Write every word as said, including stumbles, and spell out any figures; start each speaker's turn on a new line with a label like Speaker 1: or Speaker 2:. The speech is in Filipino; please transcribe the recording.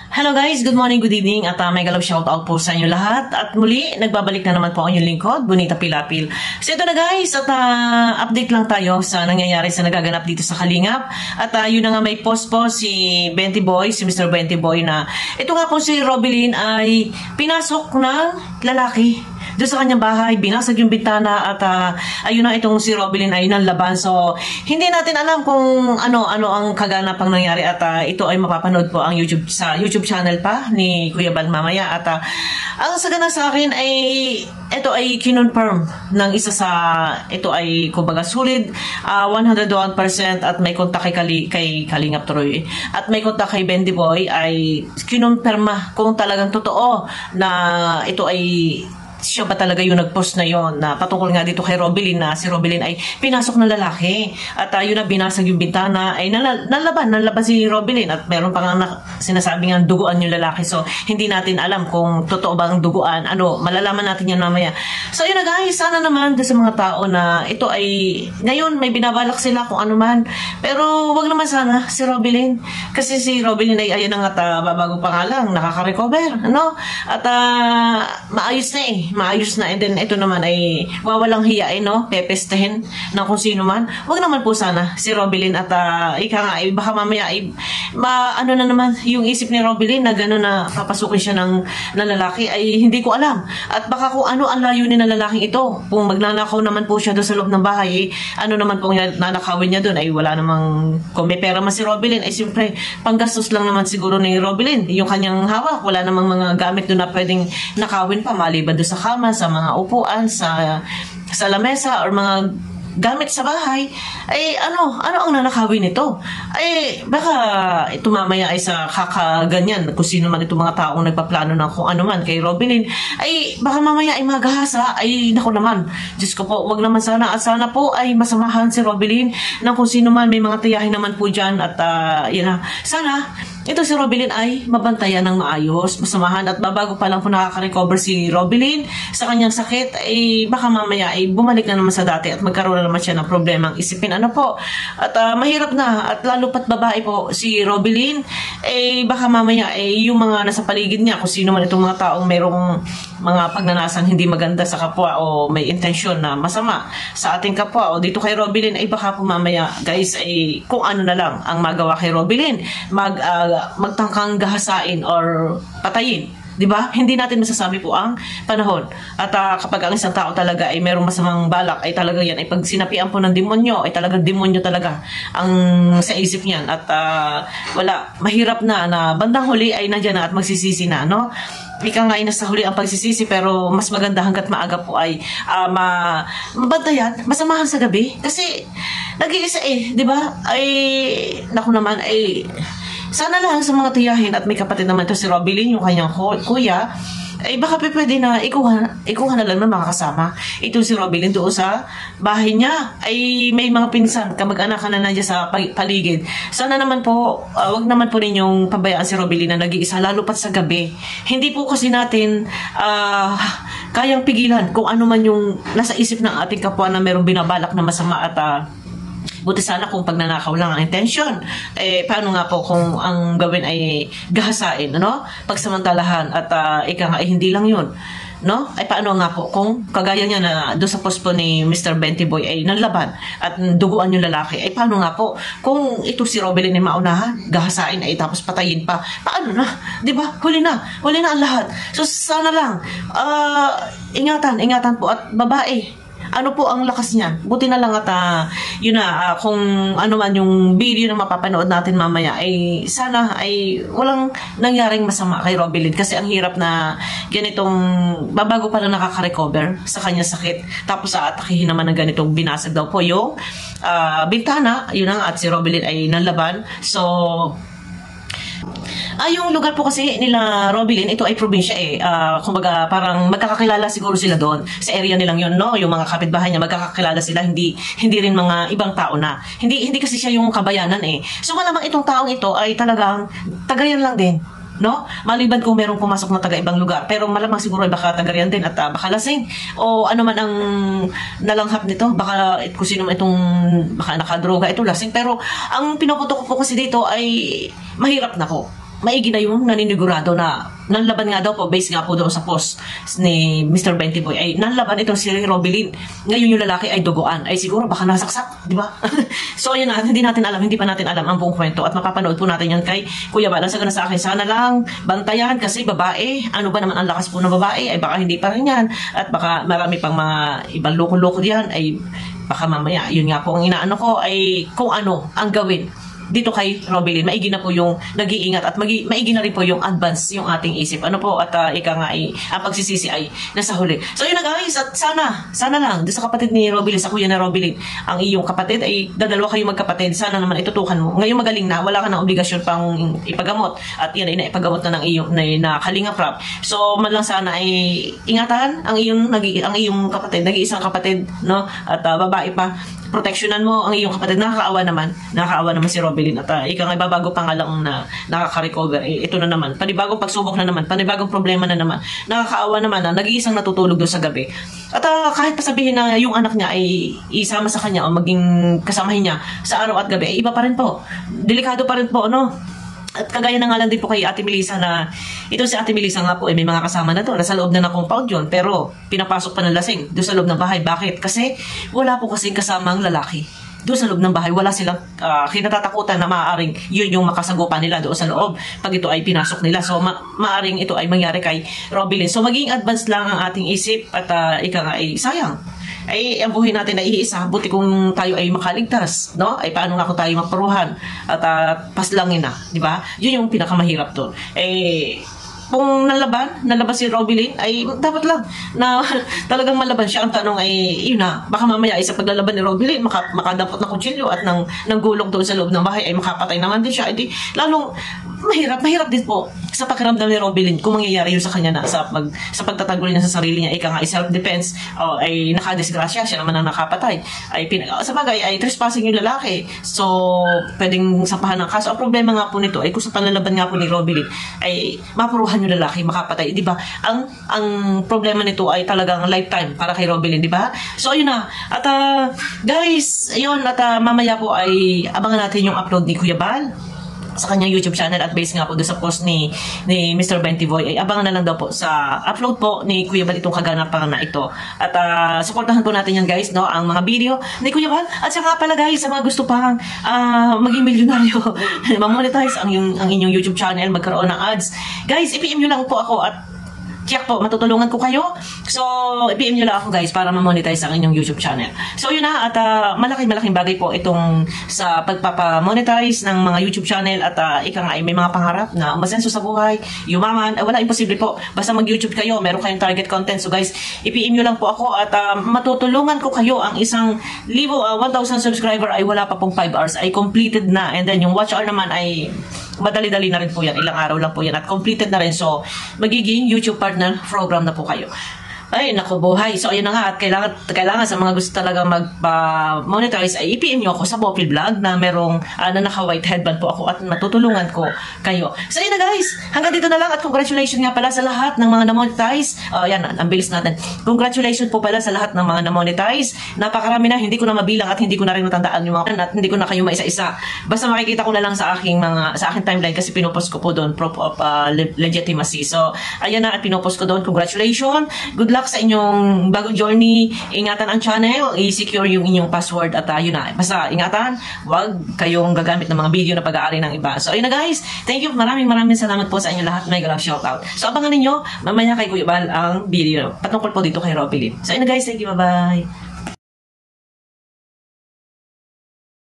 Speaker 1: Hello guys, good morning, good evening at uh, may galaw shoutout po sa inyo lahat. At muli, nagbabalik na naman po ang inyong lingkod, Bonita Pilapil. So ito na guys, at uh, update lang tayo sa nangyayari sa nagaganap dito sa Kalingap. At uh, yun na nga may post po si Benty Boy, si Mister Benty Boy na ito nga po si Robilyn ay pinasok ng lalaki doon sa kanyang bahay, binasag yung bintana at uh, ayun na itong si Robilyn ay nanlaban. So hindi natin alam kung ano-ano ang kaganapang nangyari at uh, ito ay mapapanood po ang YouTube sa YouTube channel pa ni Kuya Bal mamaya. At uh, ang sagana sa akin ay ito ay kinonfirm ng isa sa ito ay kumbaga solid uh, one hundred one percent at may kontak kay, Kali, kay Kalingap Troy at may kontak kay Benty Boy ay kinonfirma kung talagang totoo na ito ay siya ba talaga yung nag-post na yon na patungkol nga dito kay Robilyn na si Robilyn ay pinasok ng lalaki at uh, yun na binasag yung bintana ay nal nalaban, nalaban si Robilyn at meron pa nga sinasabi nga duguan yung lalaki. So hindi natin alam kung totoo ba ang duguan, ano, malalaman natin yan mamaya. So yun na guys, sana naman sa mga tao na ito ay ngayon may binabalak sila kung ano man, pero wag naman sana si Robilyn kasi si Robilyn ay ayan nga uh, babago pa nga lang nakaka-recover, ano, at uh, maayos na eh maayos na. And then ito naman ay wawalang hiyain, no, pepestehin ng kung sino man. Wag naman po sana si Robilyn at uh, ika nga ay baka mamaya ay ma, ano na naman yung isip ni Robilyn na gano'n na papasukin siya ng, ng lalaki ay hindi ko alam. At baka kung ano ang layunin ng lalaking ito, kung magnanakaw naman po siya doon sa loob ng bahay, eh, ano naman pong nanakawin niya doon ay wala namang, kung may pera man si Robilyn ay siyempre panggastos lang naman siguro ni Robilyn yung kanyang hawak, wala namang mga gamit doon na pwedeng nakawin pa maliban doon sa kama, sa mga upuan, sa sa lamesa or mga gamit sa bahay. Ay ano, ano ang nanakawin nito? Ay baka ito mamaya ay sa kakaganyan kung sino man itong mga taong nagpaplano ng kung ano man kay Robilyn, ay baka mamaya ay magahasa. Ay nako naman, Diyos ko po, wag naman sana. At sana po ay masamahan si Robilyn ng kung sino man, may mga tiyahin naman po dyan. At uh, yun na, sana ito si Robilyn ay mabantayan ng maayos, masamahan. At babago pa lang po nakaka-recover si Robilyn sa kanyang sakit, ay baka mamaya ay bumalik na naman sa dati at magkaroon na naman siya ng problemang isipin. Ano po? At uh, mahirap na, at lalo pat babae po si Robilyn, eh baka mamaya ay yung mga nasa paligid niya, kung sino man itong mga taong mayroong mga pagnanasang hindi maganda sa kapwa o may intensyon na masama sa ating kapwa o dito kay Robilyn, ay baka po mamaya guys ay kung ano na lang ang magawa kay Robilyn, mag uh, magtangkang gahasain or patayin, di ba? Hindi natin masasabi po ang panahon. At uh, kapag ang isang tao talaga ay merong masamang balak, ay talaga yan ay pag sinapian po ng demonyo, ay talagang demonyo talaga ang sa isip niyan. At uh, wala, mahirap na na bandang huli ay nandiyan na at magsisisi na, no? Ika nga ay nasa huli ang pagsisisi, pero mas maganda hanggat maaga po ay uh, ma mabantayan, masamahan sa gabi. Kasi nag-iisa eh, di ba? Ay, naku naman, ay sana lang sa mga tiyahin at may kapatid naman to si Robilyn, yung kanyang kuya, ay baka pwede na ikuha, ikuha na lang na makakasama ito si Robilyn doon sa bahay niya. Ay may mga pinsan, kamag-anak na nandiyan sa paligid. Sana naman po, uh, wag naman po ninyong pabayaan si Robilyn na nag-iisa, lalo pat sa gabi. Hindi po kasi natin uh, kayang pigilan kung ano man yung nasa isip ng ating kapwa na merong binabalak na masama. At uh, buti sana kung pagnanakaw lang ang intensyon. Eh, paano nga po kung ang gawin ay gahasain, ano? Pagsamantalahan at uh, ika nga, eh, hindi lang yun, no? Ay paano nga po kung kagaya niya na doon sa post po ni Mister Benty Boy ay nanlaban at duguan yung lalaki. Ay paano nga po kung ito si Robilyn ay maunahan, gahasain ay tapos patayin pa. Paano na? Di ba? Huli na. Huli na ang lahat. So sana lang, uh, ingatan, ingatan po. At babae, ano po ang lakas niyan? Buti na lang at uh, yun na, uh, kung ano man yung video na mapapanood natin mamaya, ay sana ay walang nangyaring masama kay Robilyn. Kasi ang hirap na ganitong babago pa lang nakaka-recover sa kanya sakit. Tapos aatakihin naman ng ganitong binasag daw po yung uh, bintana. Yun na, at si Robilyn ay nanlaban. So Ah, yung lugar po kasi nila Robilyn, ito ay probinsya eh. Uh, kumbaga parang magkakakilala siguro sila doon. Sa area nilang yun, no? Yung mga kapitbahay niya, magkakakilala sila. Hindi hindi rin mga ibang tao na. Hindi hindi kasi siya yung kabayanan eh. So malamang itong taong ito ay talagang tagayan lang din, no? Maliban kung merong pumasok na taga-ibang lugar. Pero malamang siguro ay baka taga-riyan din at uh, baka lasing. O ano man ang nalanghap nito. Baka kung sino man itong baka nakadroga, ito lasing. Pero ang pinuputo ko po kasi dito ay mahirap na po. maigi na yung naninigurado na nanlaban nga daw po, based nga po doon sa post ni mister Benty Boy, ay nanlaban itong si Robilin. Ngayon yung lalaki ay duguan. Ay siguro baka nasaksak, di ba? So yun na, hindi natin alam, hindi pa natin alam ang buong kwento at mapapanood po natin yan kay Kuya Bal. Ang saga na sa akin, sana lang bantayan kasi babae, ano ba naman ang lakas po ng babae, ay baka hindi pa rin yan. At baka marami pang mga ibang loko-loko diyan, ay baka mamaya, yun nga po ang inaano ko, ay kung ano ang gawin dito kay Robilin. Maigi na po yung nag-iingat at magi, maigi na rin po yung advance yung ating isip. Ano po, at uh, ika nga ay, ang pagsisisi ay nasa huli. So yun na guys, at sana, sana lang, doon sa kapatid ni Robilin, sa kuya na Robilin, ang iyong kapatid ay dadalawa kayo magkapatid. Sana naman itutukan mo. Ngayon magaling na, wala ka ng obligasyon pang ipagamot. At yan ay naipagamot na ng iyong na, na Kalinga Prab. So man lang sana ay ingatan ang iyong, nag, ang iyong kapatid, nag-iisang kapatid, no? At uh, babae pa. Proteksyonan mo ang iyong kapatid. Nakakaawa naman. Nakakaawa naman si Robilin. At uh, ikaw nga babago pa nga lang na nakaka-recover. Eh, ito na naman. Panibagong pagsubok na naman. Panibagong problema na naman. Nakakaawa naman na nag-iisang natutulog doon sa gabi. At uh, kahit pa sabihin na yung anak niya ay isama sa kanya o maging kasamahin niya sa araw at gabi, ay iba pa rin po. Delikado pa rin po, no? At kagaya na nga lang din po kay Ate Melissa na ito si Ate Melissa nga po eh, may mga kasama na to. Nasa loob na ng compound yun. Pero pinapasok pa ng lasing doon sa loob ng bahay. Bakit? Kasi wala po kasing kasamang lalaki doon sa loob ng bahay. Wala silang uh, kinatatakutan na maaaring yun yung makasagupan nila doon sa loob pag ito ay pinasok nila. So ma maaaring ito ay mangyari kay Robilin. So maging advance lang ang ating isip at uh, ika nga ay sayang. Ay ang buhay natin ay iisa, buti kung tayo ay makaligtas, no? Ay paano nga kung tayo magparuhan at uh, paslangin na, di ba? Yun yung pinakamahirap doon. Eh kung nalaban, nalaban si Robilin, ay dapat lang na talagang malaban siya. Ang tanong ay, yun na, baka mamaya ay sa paglalaban ni Robilin, maka, makadampot ng kutsilyo at ng, ng gulong doon sa loob ng bahay, ay makapatay naman din siya. Edi, lalong mahirap, mahirap din po sa pakiramdam ni Robilin kung mangyayari yun sa kanya na sa, pag, sa pagtatanggol niya sa sarili niya, ika nga ay self-defense, o ay nakadisgrasya, siya naman ang nakapatay. Ay, pin, sa bagay, ay trespassing yung lalaki. So, pwedeng sapahan ng kaso. Ang problema nga po nito, ay kung sa panlalaban nga po ni Robilin, ay mapuruhan yung lalaki, makapatay, di ba? Ang ang problema nito ay talagang lifetime para kay Robilin, di ba? So, ayun na. At, uh, guys, ayun, at uh, mamaya po ay abangan natin yung upload ni Kuya Bal sa kanyang YouTube channel at based nga po doon sa post ni, ni mister Benty Boy, ay abangan na lang daw po sa upload po ni Kuya Bal itong kaganapan na ito. At uh, supportahan po natin yan guys, no, ang mga video ni Kuya Bal. At saka pala guys, sa mga gusto pang uh, maging milyonaryo, ma-monetize ang, yung, ang inyong YouTube channel, magkaroon ng ads. Guys, i-P M nyo lang po ako at check po, matutulungan ko kayo. So, i-P M nyo lang ako guys para ma-monetize ang inyong YouTube channel. So, yun na. At uh, malaking-malaking bagay po itong sa pagpapa-monetize ng mga YouTube channel. At uh, ika nga ay may mga pangarap na umasenso sa buhay, yumaman. Uh, wala, imposible po. Basta mag-YouTube kayo, meron kayong target content. So guys, i-P M nyo lang po ako at uh, matutulungan ko kayo. Ang isang libo, uh, one thousand subscriber ay wala pa pong five hours. Ay completed na. And then yung watch hour naman ay madali-dali na rin po yan. Ilang araw lang po yan. At completed na rin. So, magiging YouTube partner program na po kayo. Ay, naku buhay. So, ayun na nga. At kailangan, kailangan sa mga gusto talaga mag-monetize uh, ay i-P M nyo ako sa Bopil Vlog na merong uh, na naka-white headband po ako at matutulungan ko kayo. So, ayun na guys. Hanggang dito na lang at congratulations nga pala sa lahat ng mga na-monetize. Uh, yan, ang bilis natin. Congratulations po pala sa lahat ng mga na-monetize. Napakarami na. Hindi ko na mabilang at hindi ko na rin matandaan yung mga at hindi ko na kayo maisa-isa. Basta makikita ko na lang sa aking mga sa aking timeline kasi pinopost ko po doon proof of uh, legitimacy. So, ayan na at pinopost ko doon. Congratulations. Good luck sa inyong bagong journey. Ingatan ang channel, i-secure yung inyong password at uh, yun na. Basta ingatan, wag kayong gagamit ng mga video na pag-aari ng iba. So ayun na guys, thank you, maraming maraming salamat po sa inyo lahat. Mega love shoutout. So abangan ninyo, mamaya kay Kuya Bal ang video patungkol po dito kay Robilin. So ayun na guys, thank you, bye bye.